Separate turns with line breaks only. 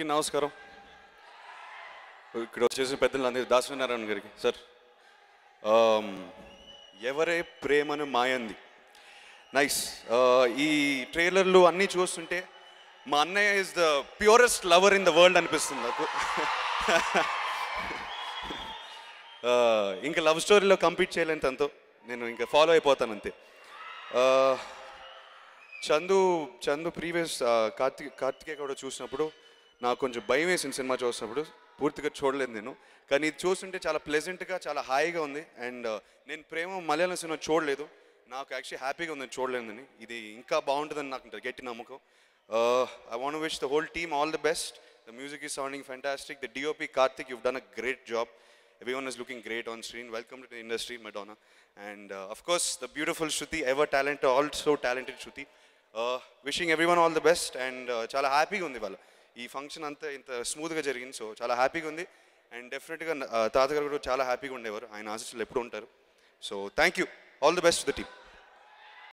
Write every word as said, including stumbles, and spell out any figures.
అందరికీ నమస్కారం. ఇక్కడ వచ్చేసి పెద్దలు అందరికీ దాసనారాయణ గారికి సార్, ఎవరే ప్రేమను మాయంది నైస్. ఈ ట్రైలర్లు అన్నీ చూస్తుంటే మా అన్నయ్య is the purest lover in the world అనిపిస్తుంది నాకు. ఇంకా లవ్ స్టోరీలో కంపీట్ చేయలేని తనతో నేను ఇంకా ఫాలో అయిపోతాను అంతే. చందు చందు ప్రీవియస్ కార్తిక్ కార్తికేయ కూడా చూసినప్పుడు నాకు కొంచెం భయం వేసింది సినిమా చూసినప్పుడు, పూర్తిగా చూడలేదు నేను. కానీ ఇది చూస్తుంటే చాలా ప్లెజెంట్గా చాలా హాయిగా ఉంది. అండ్ నేను ప్రేమ మలయాళం సినిమా చూడలేదు, నాకు యాక్చువల్లీ హ్యాపీగా ఉంది చూడలేదని. ఇది ఇంకా బాగుంటుందని నాకు గట్టి నమ్మకం. I want wish the whole team all the best. The music is sounding fantastic. The DOP Karthik, you've done a great job. Everyone is looking great on screen. Welcome to the industry, Madonna. And uh, of course, the beautiful Shruti, ever talented, also talented Shruti. Uh, wishing everyone all the best. And uh, చాలా హ్యాపీగా ఉంది వాళ్ళ ఈ function అంతా ఇంత స్మూత్గా జరిగింది. So చాలా హ్యాపీగా ఉంది. అండ్ డెఫినెట్గా తాతగారు కూడా చాలా హ్యాపీగా ఉండేవారు, ఆయన ఆశీస్సులు ఎప్పుడు ఉంటారు. So thank you, all the best to the team.